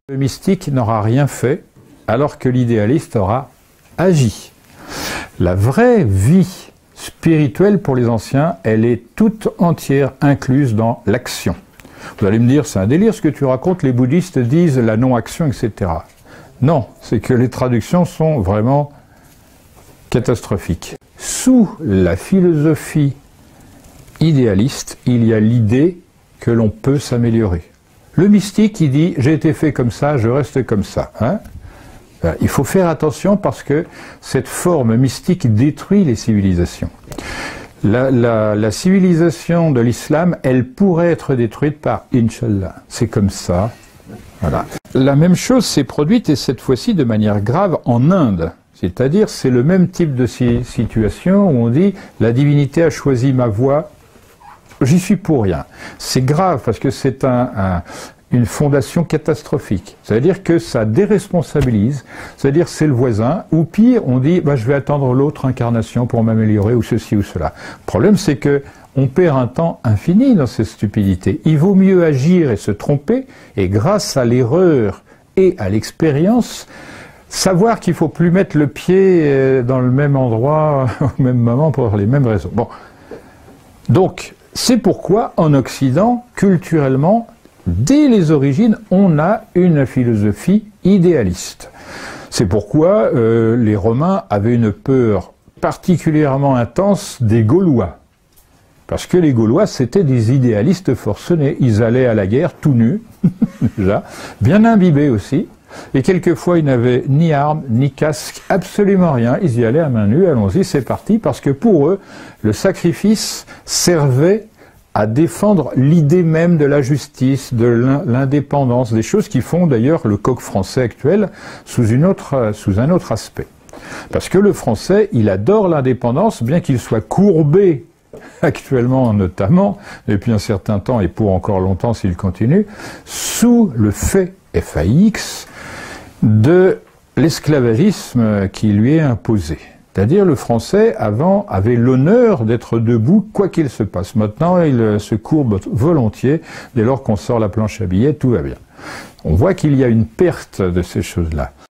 Le mystique n'aura rien fait alors que l'idéaliste aura agi. La vraie vie spirituelle pour les anciens, elle est toute entière incluse dans l'action. Vous allez me dire, c'est un délire ce que tu racontes, les bouddhistes disent la non-action, etc. Non, c'est que les traductions sont vraiment catastrophiques. Sous la philosophie idéaliste, il y a l'idée que l'on peut s'améliorer. Le mystique, il dit, j'ai été fait comme ça, je reste comme ça. Hein? Il faut faire attention parce que cette forme mystique détruit les civilisations. La civilisation de l'islam, elle pourrait être détruite par Inch'Allah. C'est comme ça. Voilà. La même chose s'est produite, et cette fois-ci de manière grave, en Inde. C'est-à-dire, c'est le même type de situation où on dit, la divinité a choisi ma voie, j'y suis pour rien. C'est grave parce que c'est une fondation catastrophique. C'est-à-dire que ça déresponsabilise, c'est-à-dire c'est le voisin, ou pire, on dit bah, je vais attendre l'autre incarnation pour m'améliorer, ou ceci ou cela. Le problème, c'est que on perd un temps infini dans cette stupidité. Il vaut mieux agir et se tromper, et grâce à l'erreur et à l'expérience, savoir qu'il ne faut plus mettre le pied dans le même endroit au même moment pour les mêmes raisons. Bon. Donc, c'est pourquoi, en Occident, culturellement, dès les origines, on a une philosophie idéaliste. C'est pourquoi les Romains avaient une peur particulièrement intense des Gaulois. Parce que les Gaulois, c'était des idéalistes forcenés. Ils allaient à la guerre tout nus, déjà, bien imbibés aussi. Et quelquefois, ils n'avaient ni armes, ni casque, absolument rien. Ils y allaient à main nue, allons-y, c'est parti. Parce que pour eux, le sacrifice servait à défendre l'idée même de la justice, de l'indépendance, des choses qui font d'ailleurs le coq français actuel sous un autre aspect. Parce que le français, il adore l'indépendance, bien qu'il soit courbé actuellement notamment, depuis un certain temps et pour encore longtemps s'il continue, sous le fait FAIX de l'esclavagisme qui lui est imposé. C'est-à-dire le français, avant, avait l'honneur d'être debout, quoi qu'il se passe. Maintenant, il se courbe volontiers, dès lors qu'on sort la planche à billets, tout va bien. On voit qu'il y a une perte de ces choses-là.